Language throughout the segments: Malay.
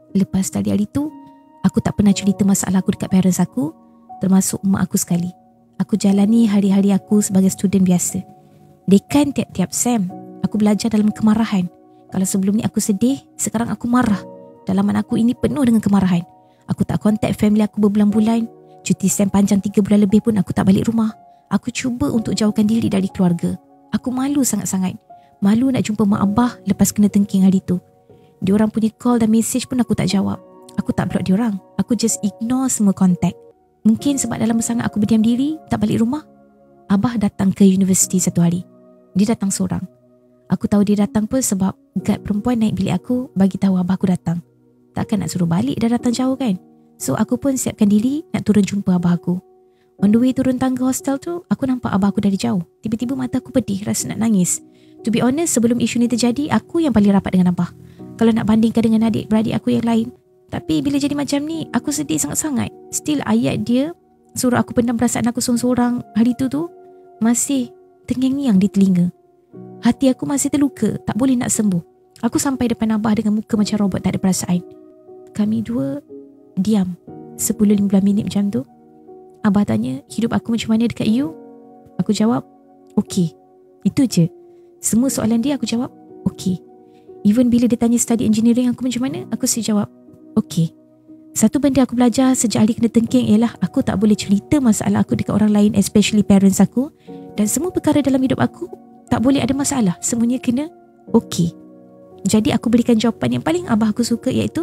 Lepas dari hari tu, aku tak pernah cerita masalah aku dekat parents aku, termasuk mak aku sekali. Aku jalani hari-hari aku sebagai student biasa. Dekan tiap-tiap sem, aku belajar dalam kemarahan. Kalau sebelum ni aku sedih, sekarang aku marah. Dalaman aku ini penuh dengan kemarahan. Aku tak kontak family aku berbulan-bulan. Cuti sem panjang 3 bulan lebih pun aku tak balik rumah. Aku cuba untuk jauhkan diri dari keluarga. Aku malu sangat-sangat. Malu nak jumpa mak abah lepas kena tengking hari tu. Diorang punya call dan message pun aku tak jawab. Aku tak block diorang. Aku just ignore semua kontak. Mungkin sebab dalam sangat aku berdiam diri, tak balik rumah. Abah datang ke universiti satu hari. Dia datang seorang. Aku tahu dia datang pun sebab guard perempuan naik bilik aku bagi tahu abah aku datang. Takkan nak suruh balik dah datang jauh kan? So aku pun siapkan diri nak turun jumpa abah aku. On the way turun tangga hostel tu, aku nampak abah aku dari jauh. Tiba-tiba mata aku pedih, rasa nak nangis. To be honest, sebelum isu ni terjadi, aku yang paling rapat dengan abah. Kalau nak bandingkan dengan adik-beradik aku yang lain. Tapi bila jadi macam ni, aku sedih sangat-sangat. Still ayat dia suruh aku pendam perasaan aku seorang-seorang hari tu masih terngiang-ngiang di telinga. Hati aku masih terluka, tak boleh nak sembuh. Aku sampai depan abah dengan muka macam robot tak ada perasaan. Kami dua diam 10-15 minit macam tu. Abah tanya, hidup aku macam mana dekat you? Aku jawab, okey. Itu je. Semua soalan dia aku jawab, okey. Even bila dia tanya study engineering aku macam mana, aku jawab, okey. Satu benda aku belajar sejak hari kena tengking ialah aku tak boleh cerita masalah aku dekat orang lain, especially parents aku. Dan semua perkara dalam hidup aku tak boleh ada masalah. Semuanya kena okey. Jadi aku berikan jawapan yang paling abah aku suka, iaitu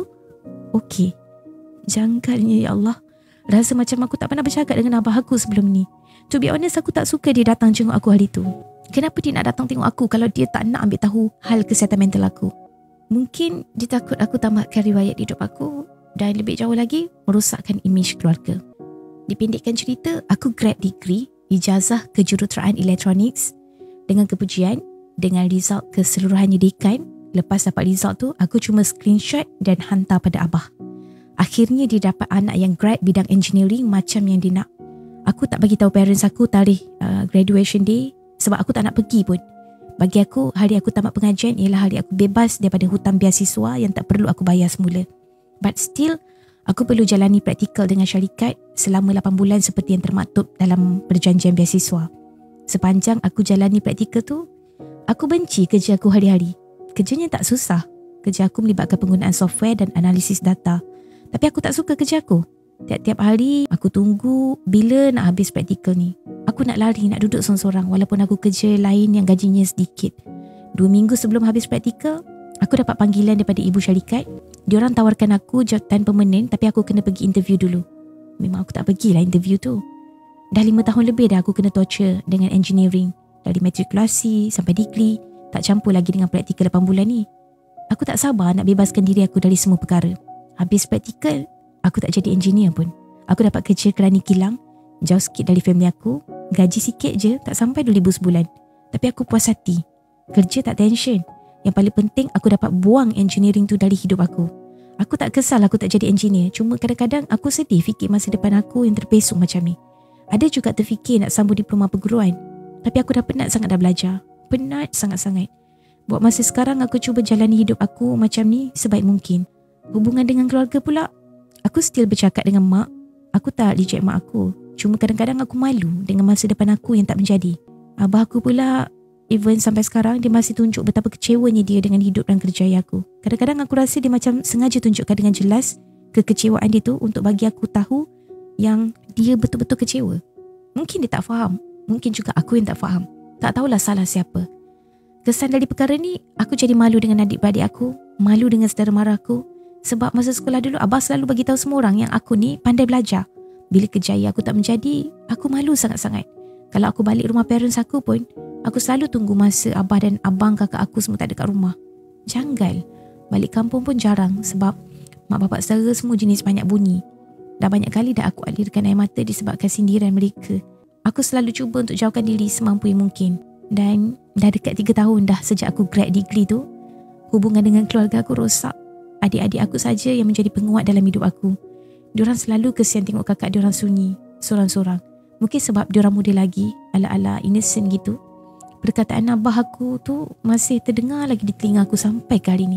okey. Janggalnya, ya Allah. Rasa macam aku tak pernah bercakap dengan abah aku sebelum ni. To be honest, aku tak suka dia datang jenguk aku hari tu. Kenapa dia nak datang tengok aku kalau dia tak nak ambil tahu hal kesihatan mental aku? Mungkin dia takut aku tamatkan riwayat hidup aku dan lebih jauh lagi, merosakkan imej keluarga. Dipendekkan cerita, aku grad degree, ijazah kejuruteraan elektronik dengan kepujian, dengan result keseluruhannya dekan. Lepas dapat result tu, aku cuma screenshot dan hantar pada abah. Akhirnya dia dapat anak yang grad bidang engineering macam yang dia nak. Aku tak bagi tahu parents aku tarikh graduation day sebab aku tak nak pergi pun. Bagi aku, hari aku tamat pengajian ialah hari aku bebas daripada hutang beasiswa yang tak perlu aku bayar semula. But still, aku perlu jalani praktikal dengan syarikat selama 8 bulan seperti yang termaktub dalam perjanjian beasiswa. Sepanjang aku jalani praktikal tu, aku benci kerja aku hari-hari. Kerjanya tak susah. Kerja aku melibatkan penggunaan software dan analisis data. Tapi aku tak suka kerja aku. Tiap-tiap hari aku tunggu bila nak habis praktikal ni. Aku nak lari, nak duduk sorang-sorang walaupun aku kerja lain yang gajinya sedikit. 2 minggu sebelum habis praktikal, aku dapat panggilan daripada ibu syarikat. Diorang tawarkan aku jawatan permanent, tapi aku kena pergi interview dulu. Memang aku tak pergilah interview tu. Dah 5 tahun lebih dah aku kena torture dengan engineering. Dari matrikulasi sampai degree, tak campur lagi dengan praktikal 8 bulan ni. Aku tak sabar nak bebaskan diri aku dari semua perkara. Habis praktikal, aku tak jadi engineer pun. Aku dapat kerja kerani kilang, jauh sikit dari family aku. Gaji sikit je, tak sampai 2,000 sebulan. Tapi aku puas hati. Kerja tak tension. Yang paling penting, aku dapat buang engineering tu dari hidup aku. Aku tak kesal aku tak jadi engineer. Cuma kadang-kadang aku sedih fikir masa depan aku yang terpesong macam ni. Ada juga terfikir nak sambung diploma perguruan. Tapi aku dah penat sangat dah belajar. Penat sangat-sangat. Buat masa sekarang aku cuba jalani hidup aku macam ni sebaik mungkin. Hubungan dengan keluarga pula, aku still bercakap dengan mak. Aku tak reject mak aku. Cuma kadang-kadang aku malu dengan masa depan aku yang tak menjadi. Abah aku pula, even sampai sekarang, dia masih tunjuk betapa kecewanya dia dengan hidup dan kerjaya aku. Kadang-kadang aku rasa dia macam sengaja tunjukkan dengan jelas kekecewaan dia tu untuk bagi aku tahu yang dia betul-betul kecewa. Mungkin dia tak faham. Mungkin juga aku yang tak faham. Tak tahulah salah siapa. Kesan dari perkara ni, aku jadi malu dengan adik-beradik aku, malu dengan saudara mara aku. Sebab masa sekolah dulu, abah selalu bagi tahu semua orang yang aku ni pandai belajar. Bila kerjaya aku tak menjadi, aku malu sangat-sangat. Kalau aku balik rumah parents aku pun, aku selalu tunggu masa abah dan abang kakak aku semua tak ada kat rumah. Janggal. Balik kampung pun jarang sebab mak bapak saudara semua jenis banyak bunyi. Dah banyak kali dah aku alirkan air mata disebabkan sindiran mereka. Aku selalu cuba untuk jauhkan diri semampu yang mungkin. Dan dah dekat 3 tahun dah sejak aku grad degree tu, hubungan dengan keluarga aku rosak. Adik-adik aku saja yang menjadi penguat dalam hidup aku. Diorang selalu kesian tengok kakak diorang sunyi, sorang-sorang. Mungkin sebab diorang muda lagi, ala-ala innocent gitu. Perkataan abah aku tu masih terdengar lagi di telinga aku sampai ke hari ni.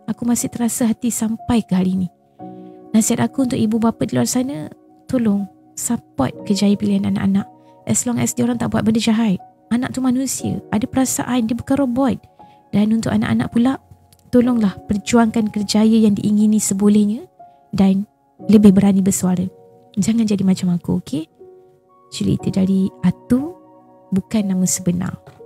Aku masih terasa hati sampai ke hari ni. Nasihat aku untuk ibu bapa di luar sana, tolong support kerjaya pilihan anak-anak. As long as diorang tak buat benda jahat. Anak tu manusia, ada perasaan, dia bukan robot. Dan untuk anak-anak pula, tolonglah perjuangkan kerjaya yang diingini sebolehnya dan lebih berani bersuara. Jangan jadi macam aku, okey? Cerita dari Atu bukan nama sebenar.